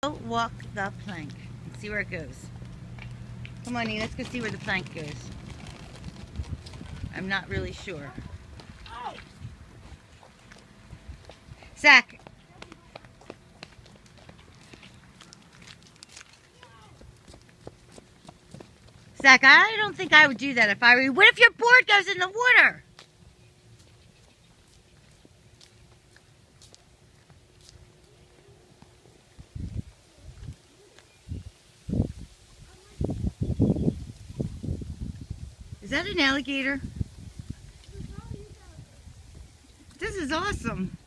Walk the plank and see where it goes. Come on, let's go see where the plank goes. I'm not really sure. Zach. Zach, I don't think I would do that if I were you. What if your board goes in the water? Is that an alligator? This is awesome.